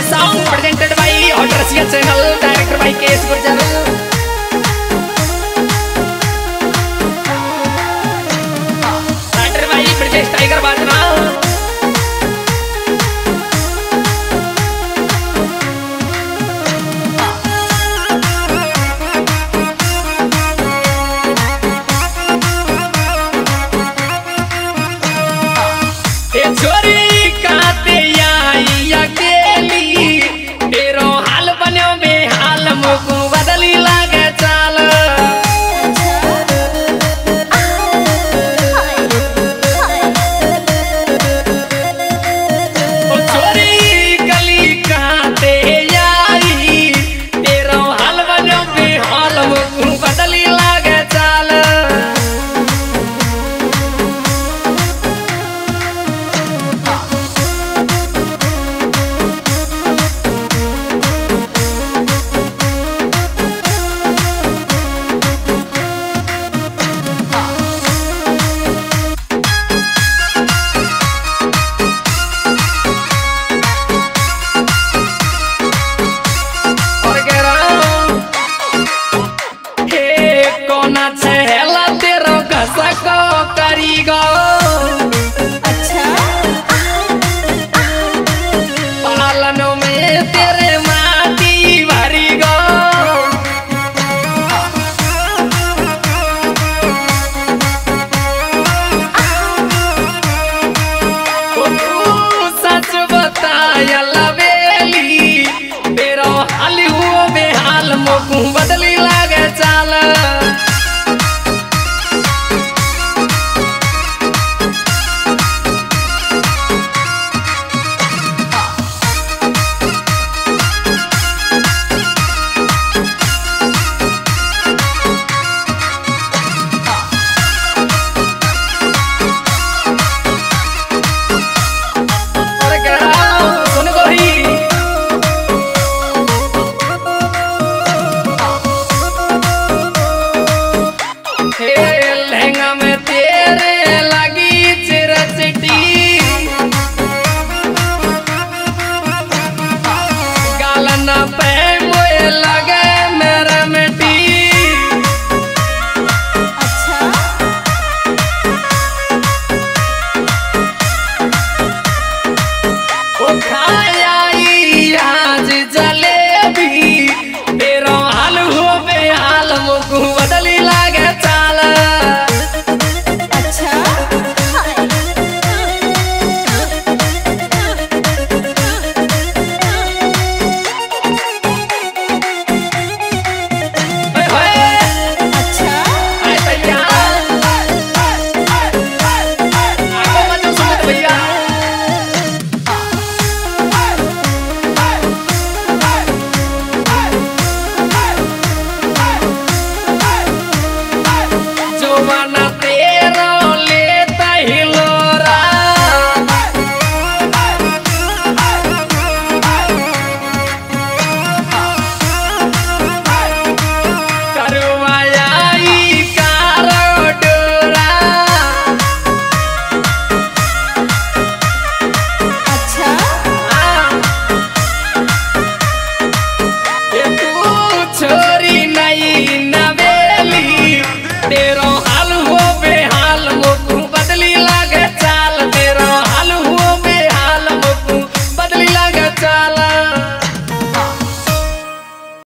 Sound presented by hot Rasiya channel, director by KS Gurjar. Writer by Brijesh tiger Bajna. छोरी काते आई अकेली, तेरो हाल बन्यो बेहाल, मुकु बदली लागे चाल। छोरी गली काते आई, तेरो हाल बन्यो बेहाल, मुकु बदली लागे चाल। अच्छा पालनों में तेरे माटी भरी गो, सच बताया लवेली, तेरा हाल हुआ बेहाल, मुकु बदली लागे चाल। लहंगा में तेरे लगी चिरचटी, गालन